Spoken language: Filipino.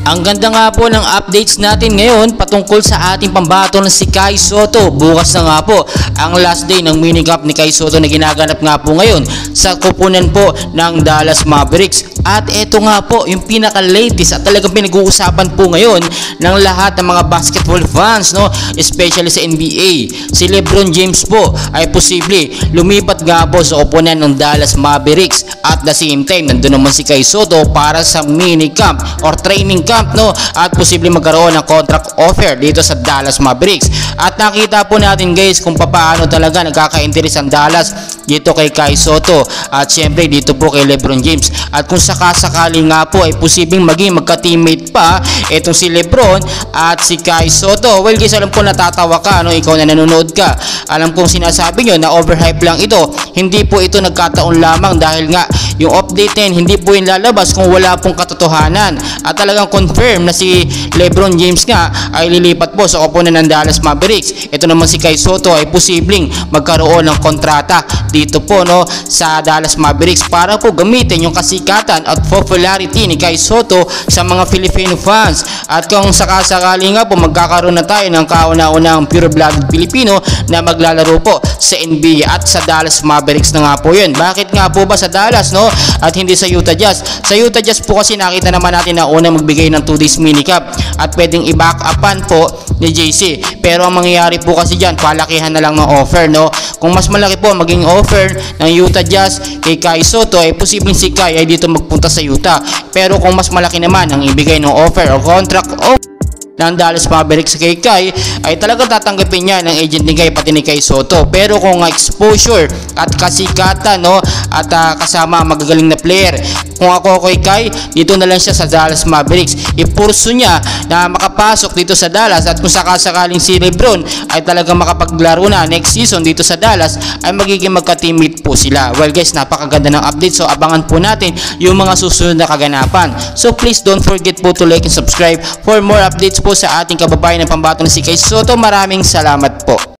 Ang ganda nga po ng updates natin ngayon patungkol sa ating pambato na si Kai Sotto. Bukas na nga po ang last day ng minicamp ni Kai Sotto na ginaganap nga po ngayon sa kupunan po ng Dallas Mavericks. At ito nga po yung pinaka-latest at talagang pinag-uusapan po ngayon ng lahat ng mga basketball fans, no? Especially sa NBA. Si LeBron James po ay posible lumipat nga po sa kupunan ng Dallas Mavericks. At the same time, nandun naman si Kai Sotto para sa minicamp or training camp, no? At posible magkaroon ng contract offer dito sa Dallas Mavericks. At nakita po natin guys kung paano talaga nagkaka-interes ang Dallas dito kay Kai Sotto at syempre dito po kay LeBron James. At kung sakasakali nga po ay posibleng maging magka-teammate pa itong si LeBron at si Kai Sotto. Well guys, alam ko natatawa ka, no? Ikaw na nanonood ka. Alam kong sinasabi nyo na overhype lang ito. Hindi po ito nagkataon lamang dahil nga yung update din hindi po yung lalabas kung wala pong katotohanan. At talagang confirm na si LeBron James nga ay lilipat po sa kupunan ng Dallas Mavericks. Ito naman si Kai Sotto ay posibleng magkaroon ng kontrata dito po, no, sa Dallas Mavericks para po gamitin yung kasikatan at popularity ni Kai Sotto sa mga Filipino fans. At kung sakasakali nga po magkakaroon na tayo ng kauna-unang pure-blooded Pilipino na maglalaro po sa NBA at sa Dallas Mavericks na nga po yun. Bakit nga po ba sa Dallas, no? At hindi sa Utah Jazz? Sa Utah Jazz po kasi nakita naman natin na una magbigay ng 2 days minicamp at pwedeng i-back upan po ni JC. Pero ang mangyayari po kasi dyan, palakihan na lang ng offer, no? Kung mas malaki po maging offer ng Utah Jazz kay Kai Sotto ay posibleng si Kai ay dito magpunta sa Utah. Pero kung mas malaki naman ang ibigay ng offer o contract ng Dallas Mavericks kay Kai ay talagang tatanggapin niya ng agent ni Kai pati ni Kai Sotto. Pero kung exposure at kasikatan, no, at kasama magagaling na player, kung ako kay Kai, dito na lang siya sa Dallas Mavericks. Ipurso niya na makapasok dito sa Dallas at kung sakasakaling si LeBron ay talagang makapaglaro na next season dito sa Dallas ay magiging magka-teammate po sila. Well guys, napakaganda ng update, so abangan po natin yung mga susunod na kaganapan. So please don't forget po to like and subscribe for more updates po sa ating kababayan ng pambato na si Kai Sotto. Maraming salamat po.